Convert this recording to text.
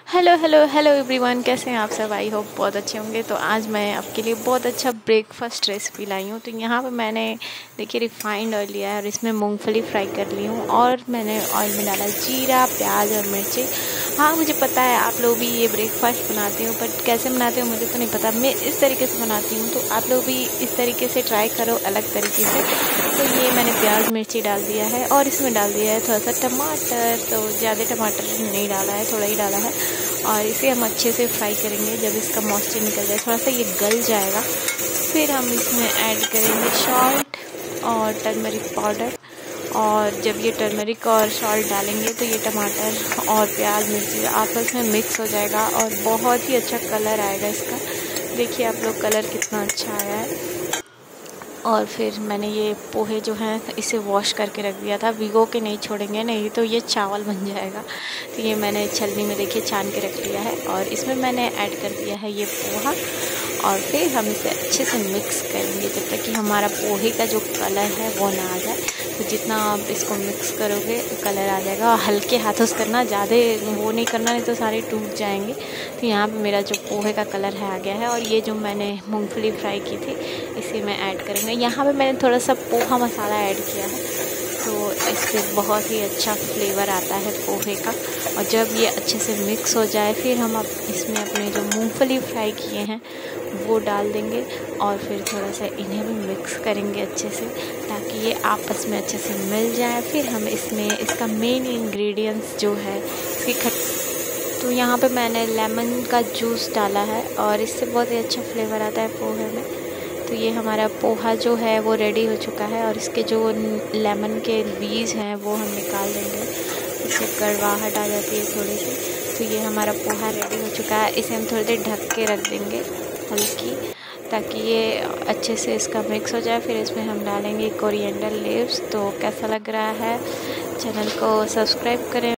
Hello everyone, कैसे हैं आप सब। आई होप बहुत अच्छे होंगे। तो आज मैं आपके लिए बहुत अच्छा ब्रेकफास्ट रेसिपी लाई हूँ। तो यहाँ पे मैंने देखिए रिफाइंड ऑयल लिया है और इसमें मूंगफली फ्राई कर ली हूँ और मैंने ऑयल में डाला जीरा, प्याज और मिर्ची। हाँ, मुझे पता है आप लोग भी ये ब्रेकफास्ट बनाते हो, बट कैसे बनाते हो मुझे तो नहीं पता। मैं इस तरीके से बनाती हूँ, तो आप लोग भी इस तरीके से ट्राई करो अलग तरीके से। तो ये मैंने प्याज मिर्ची डाल दिया है और इसमें डाल दिया है थोड़ा सा टमाटर। तो ज़्यादा टमाटर नहीं डाला है, थोड़ा ही डाला है। और इसे हम अच्छे से फ्राई करेंगे। जब इसका मॉइस्चर निकल जाए, थोड़ा सा ये गल जाएगा, फिर हम इसमें ऐड करेंगे सॉल्ट और टर्मरिक पाउडर। और जब ये टर्मरिक और सॉल्ट डालेंगे तो ये टमाटर और प्याज मिर्ची आपस में मिक्स हो जाएगा और बहुत ही अच्छा कलर आएगा इसका। देखिए आप लोग, कलर कितना अच्छा आया है। और फिर मैंने ये पोहे जो हैं इसे वॉश करके रख दिया था, भिगो के नहीं छोड़ेंगे, नहीं तो ये चावल बन जाएगा। तो ये मैंने छलनी में देखिए छान के रख लिया है और इसमें मैंने ऐड कर दिया है ये पोहा। और फिर हम इसे अच्छे से मिक्स करेंगे जब तक कि हमारा पोहे का जो कलर है वो ना आ जाए। तो जितना आप इसको मिक्स करोगे कलर आ जाएगा। और हल्के हाथों से करना, ज़्यादा वो नहीं करना, नहीं तो सारे टूट जाएंगे। तो यहाँ पे मेरा जो पोहे का कलर है आ गया है। और ये जो मैंने मूंगफली फ्राई की थी इसे मैं ऐड करेंगे। यहाँ पे मैंने थोड़ा सा पोहा मसाला ऐड किया है, तो इससे बहुत ही अच्छा फ्लेवर आता है पोहे का। और जब ये अच्छे से मिक्स हो जाए, फिर हम अब इसमें अपने जो मूंगफली फ्राई किए हैं वो डाल देंगे और फिर थोड़ा सा इन्हें भी मिक्स करेंगे अच्छे से, ताकि ये आपस में अच्छे से मिल जाए। फिर हम इसमें इसका मेन इंग्रेडिएंट्स जो है इसकी तो यहाँ पे मैंने लेमन का जूस डाला है और इससे बहुत ही अच्छा फ्लेवर आता है पोहे में। तो ये हमारा पोहा जो है वो रेडी हो चुका है और इसके जो लेमन के बीज हैं वो हम निकाल देंगे, इससे कड़वाहट आ जाती है थोड़ी सी। तो ये हमारा पोहा रेडी हो चुका है। इसे हम थोड़ी देर ढक के रख देंगे हल्की, ताकि ये अच्छे से इसका मिक्स हो जाए। फिर इसमें हम डालेंगे कोरिएंडर लीव्स। तो कैसा लग रहा है, चैनल को सब्सक्राइब करें।